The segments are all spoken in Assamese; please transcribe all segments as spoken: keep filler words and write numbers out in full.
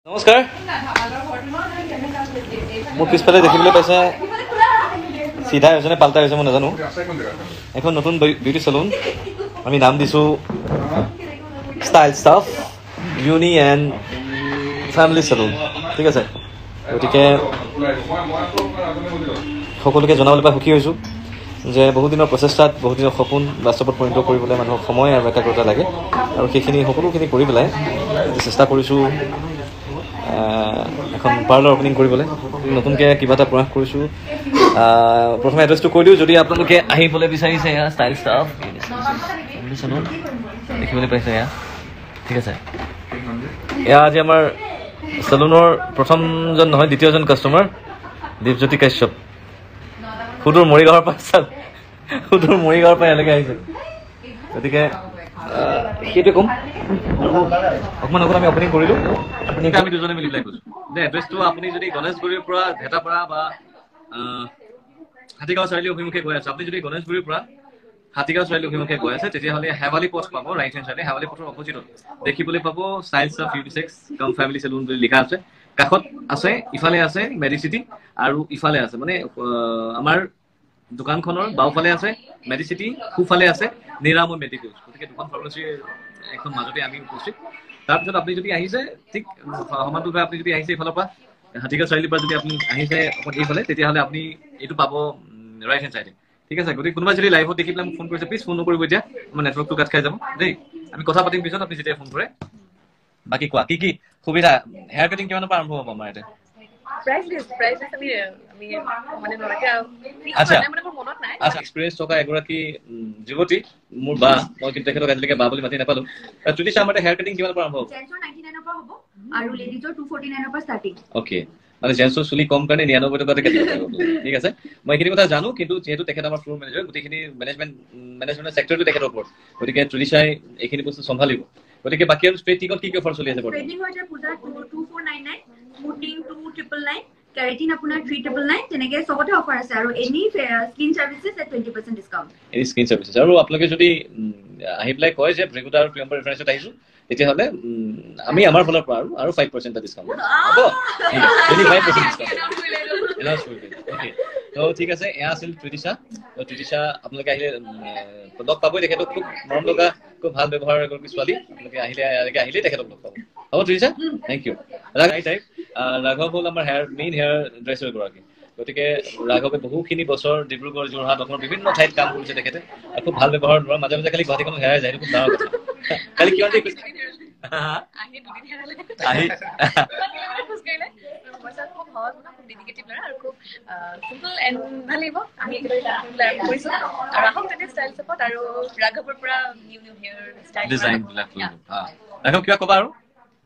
নমস্কাৰ মোৰ পিছফালে দেখিবলৈ পাইছে চিধা হৈছে নে পাল্টা হৈছে মই নাজানো এখন নতুন বিউটি চেলুন আমি নাম দিছোঁ ষ্টাইল ষ্টাফ ইউনি এণ্ড ফেমিলি চেলুন ঠিক আছে গতিকে সকলোকে জনাবলৈ পাই সুখী হৈছোঁ যে বহুদিনৰ প্ৰচেষ্টাত বহুদিনৰ সপোন বাস্তৱত পৰিণত কৰিবলৈ মানুহক সময় আৰু একাগ্ৰতা লাগে আৰু সেইখিনি সকলোখিনি কৰি পেলাই চেষ্টা কৰিছোঁ এখন পাৰ্লাৰ অপেনিং কৰিবলৈ নতুনকৈ কিবা এটা প্ৰয়াস কৰিছোঁ প্ৰথমে এড্ৰেছটো কৈ দিওঁ যদি আপোনালোকে আহিবলৈ বিচাৰিছে এয়া ষ্টাইল ষ্টাফ চেলুন দেখিবলৈ পাইছে এয়া ঠিক আছে এয়া আজি আমাৰ চেলুনৰ প্ৰথমজন নহয় দ্বিতীয়জন কাষ্টমাৰ দীপজ্যোতি কাশ্যপ সুদূৰ মৰিগাঁৱৰ পৰা সুদূৰ মৰিগাঁৱৰ পৰা ইয়ালৈকে আহিছে গতিকে সেইটোৱে ক'ম অকণমান অকণ আমি অপেনিং কৰিলোঁ আমি দুজনে মিলি পেলাই কৈছোঁ যে এড্ৰেছটো আপুনি যদি গণেশগুৰিৰ পৰা ভেটাপাৰা বা হাতীগাঁও চাৰিআলি অভিমুখে গৈ আছে আপুনি যদি গণেশগুৰিৰ পৰা হাতীগাঁও চাৰিআলি অভিমুখে গৈ আছে তেতিয়াহ'লে হেৱালি পথ পাব ৰাইট হেণ্ড চাইডে হেৱালি পথৰ অপজিটত দেখিবলৈ পাব style staff unisex cum family salon বুলি লিখা আছে কাষত আছে ইফালে আছে মেডিচিটি আৰু ইফালে আছে মানে আমাৰ দোকানখনৰ বাওঁফালে আছে মেডিচিটি সোঁফালে আছে নিৰাময় মেডিকেল গতিকে দুখন ফাৰ্মাচীৰ এখন মাজতে আমি উপস্থিত তাৰপিছত আপুনি যদি আহিছে ঠিক সমান্তৰালভাৱে আপুনি যদি আহিছে এইফালৰ পৰা হাতীগাঁও চাৰিআলিৰ পৰা যদি আপুনি আহিছে এইফালে তেতিয়াহ'লে আপুনি এইটো পাব ৰাইট হেণ্ড চাইডে ঠিক আছে গতিকে কোনোবাই যদি লাইভত দেখি পেলাই মোক ফোন কৰিছে প্লিজ ফোন নকৰিব এতিয়া আমাৰ নেটৱৰ্কটো কাট খাই যাব দেই আমি কথা পাতিম পিছত আপুনি যেতিয়া ফোন কৰে বাকী কোৱা কি কি সুবিধা হেয়াৰ কাটিং কিমানৰ পৰা আৰম্ভ হ'ব আমাৰ ইয়াতে এক্সপিৰিয়েঞ্চ থকা এগৰাকী যুৱতী মোৰ বা মই কিন্তু তেখেতক আজিলৈকে বা বুলি মাতি নাপালো ত্ৰিদিশা আমাৰ হেয়াৰ কাটিং কিমানৰ পৰা আৰম্ভ হ'ব অ'কে মানে জেন্টছৰ চুলি কম কাৰণে নিৰানব্বৈ টকাতে কাটিব ঠিক আছে মই এইখিনি কথা জানো কিন্তু যিহেতু তেখেত আমাৰ ফ্ল'ৰ মেনেজাৰ গোটেইখিনি মেনেজমেণ্ট মেনেজমেণ্টৰ ছেক্টৰটো তেখেতৰ ওপৰত গতিকে ত্ৰিদিশাই এইখিনি বস্তু চম্ভালিব গতিকে বাকী আৰু ষ্ট্ৰেইটিঙত কি কি অফাৰ চলি আছে কেৰাটিন আপোনাৰ থ্ৰী ট্ৰিপল নাইন তেনেকে চবতে অফাৰ আছে আৰু any skin services at twenty percent discount any skin services আৰু আপোনালোকে যদি আহি পেলাই কয় যে ব্ৰেগুটা আৰু প্ৰিয়ম্বৰ ৰেফাৰেঞ্চত আহিছোঁ তেতিয়াহ'লে আমি আমাৰ ফালৰ পৰা আৰু আৰু ফাইভ পাৰ্চেণ্ট এটা ডিছকাউণ্ট হ'ব twenty five percent discount announce কৰি দিম অ'কে তো ঠিক আছে এয়া আছিল ত্ৰিদিশা তো ত্ৰিদিশা আপোনালোকে আহিলে লগ পাবই তেখেতক খুব মৰম লগা খুব ভাল ব্যৱহাৰ এগৰাকী ছোৱালী আপোনালোকে আহিলে ইয়ালৈকে আহিলেই তেখেতক লগ পাব হ'ব ত্ৰিদিশা থেংক ইউ টাইপ ৰাঘৱ হ'ল আমাৰ হেয়াৰ মেইন হেয়াৰ ড্ৰেছৰ এগৰাকী গতিকে ৰাঘৱে বহুখিনি বছৰ ডিব্ৰুগড় যোৰহাট অসমৰ বিভিন্ন ঠাইত কাম কৰিছে তেখেতে আৰু খুব ভাল ব্যৱহাৰ লোৱাৰ মাজে মাজে খালি গুৱাহাটীখনত হেৰাই যায় খুব ডাঙৰ কথা কালি কিমান দেৰি ৰাঘৱ কিবা ক'বা আৰু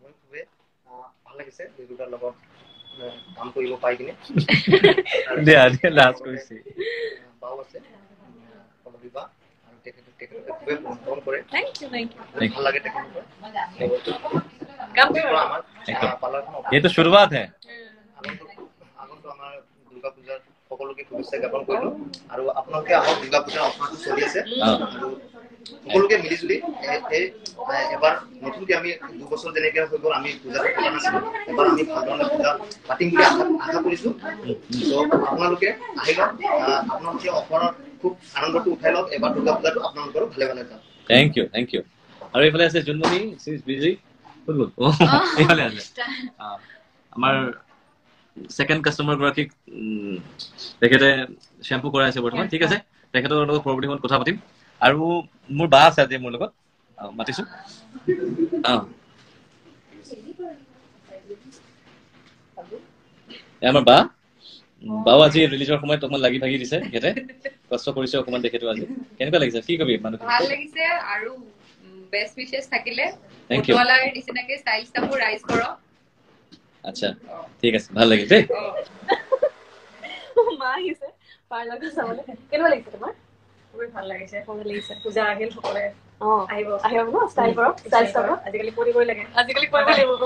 কাম কৰিব পাই কিনে দিয়া দিয়া লাষ্ট কৰিছে বাও আছে কলবিবা আৰু তেখেতে তেখেতে খুবেই ফোন কৰে থ্যাংক ইউ থ্যাংক ইউ ভাল লাগে তেখেতৰ কাম কৰিব আমাৰ পাৰ্লাৰখন এইটো শুৰুৱাত হে আগন্তুক আমাৰ দুৰ্গা পূজাৰ সকলোকে শুভেচ্ছা জ্ঞাপন কৰিলোঁ আৰু আপোনালোকে আহক দুৰ্গা পূজাৰ অফাৰটো চলি আছে আৰু সকলোকে মিলিজুলি এই এবাৰ নতুনকৈ আমি দুবছৰ যেনেকৈ হৈ গ'ল আমি পূজাটো পতা নাছিলোঁ এবাৰ আমি ভালধৰণে পূজা পাতিম বুলি আশা কৰিছোঁ ত' আপোনালোকে আহি লওক আপোনালোকে অফাৰত খুব আনন্দটো উঠাই লওক এবাৰ দুৰ্গা পূজাটো আপোনালোকৰো ভালে ভালে যাওক থেংক ইউ থেংক ইউ আৰু এইফালে আছে জোনমণি চিজ বিজি ক'ত গ'ল এইফালে আছে আমাৰ ছেকেণ্ড কাষ্টমাৰ গৰাকীক তেখেতে শ্বেম্পু কৰাই আছে বৰ্তমান ঠিক আছে তেখেতৰ লগত পৰৱৰ্তী সময়ত কথা পাতিম আৰু মোৰ বা আছে আজি মোৰ লগত মাতিছোঁ অঁ আমাৰ বা বাও আজি ৰিলিজৰ সময়ত অকণমান লাগি ভাগি দিছে তেখেতে কষ্ট কৰিছে অকণমান তেখেতো আজি কেনেকুৱা লাগিছে কি কবি মানুহ ভাল লাগিছে আৰু বেষ্ট উইচেছ থাকিলে Thank you. ফটোৱালাৰ নিচিনাকে ষ্টাইল ষ্টাফো ৰাইজ কৰক আচ্ছা ঠিক আছে ভাল লাগিল দেই মা আহিছে পাৰ্লাৰটো চাবলৈ কেনেকুৱা লাগিছে তোমাৰ খুবেই ভাল লাগিছে ভাল লাগিছে পূজা আহিল সকলোৱে অঁ আহিব আহিব ন ষ্টাইল কৰক ষ্টাইল কৰক আজিকালি কৰিবই লাগে আজিকালি কৰিব লাগিব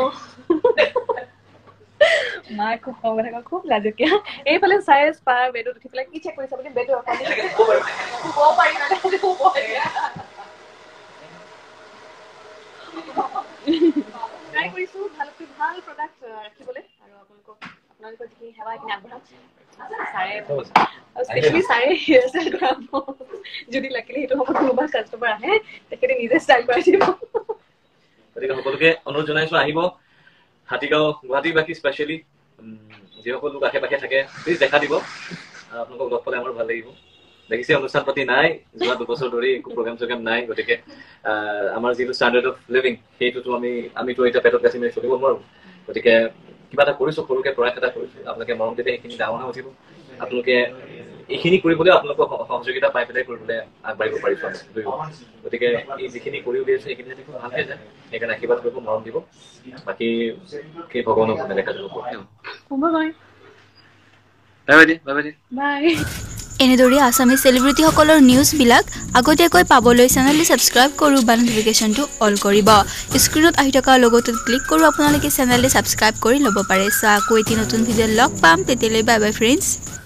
মা খুব কম কথা খুব লাজকীয়া এইফালে চাই স্পা বেডত উঠি পেলাই কি চেক কৰিছে আপুনি বেডৰ শুব পাৰি মানে শুব ট্ৰাই কৰিছো ভালকৈ ভাল প্ৰডাক্ট ৰাখিবলৈ আৰু আপোনালোকক আপোনালোকৰ যিখিনি সেৱা এইখিনি আগবঢ়াম চাৰে স্পেচিয়েলি চাৰে হেয়াৰ ষ্টাইল কৰাব যদি লাগিলে সেইটো সময়ত কোনোবা কাষ্টমাৰ আহে তেখেতে নিজে ষ্টাইল কৰাই দিব গতিকে সকলোকে অনুৰোধ জনাইছো আহিব হাতীগাঁও গুৱাহাটী বাকী স্পেচিয়েলি যিসকল লোক আশে পাশে থাকে প্লিজ দেখা দিব আপোনালোকক লগ পালে আমাৰ ভাল লাগিব দেখিছে অনুষ্ঠান পাতি নাই যোৱা দুবছৰ ধৰি একো প্ৰগ্ৰাম চগ্ৰাম নাই গতিকে আমাৰ যিটো ষ্টেণ্ডাৰ্ড অফ লিভিং সেইটোতো আমি আমিতো এতিয়া পেটত কাচি মাৰি চলিব নোৱাৰো গতিকে কিবা এটা কৰিছো সৰুকে প্ৰয়াস এটা কৰিছো আপোনালোকে মৰম দিলে সেইখিনি ডাঙৰ হৈ উঠিব আপোনালোকে এইখিনি কৰিবলৈ আপোনালোকক সহযোগিতা পাই পেলাই কৰিবলৈ আগবাঢ়িব পাৰিছো আমি গতিকে এই যিখিনি কৰি উলিয়াইছো সেইখিনি যদি খুব ভালকে যায় সেইকাৰণে আশীৰ্বাদ কৰিব মৰম দিব বাকী সেই ভগৱানক দেখা যাব বাই বাই বাই বাই এনেদৰে আছামিজ চেলিব্ৰিটিসকলৰ নিউজবিলাক আগতীয়াকৈ পাবলৈ চেনেলটো ছাবস্ক্ৰাইব কৰোঁ বা নটিফিকেশ্যনটো অল কৰিব স্ক্ৰীনত আহি থকা লগটোত ক্লিক কৰোঁ আপোনালোকে চেনেলটো ছাবস্ক্ৰাইব কৰি ল'ব পাৰে চ' আকৌ এটি নতুন ভিডিঅ'ত লগ পাম তেতিয়ালৈ বাই বাই ফ্ৰেণ্ডছ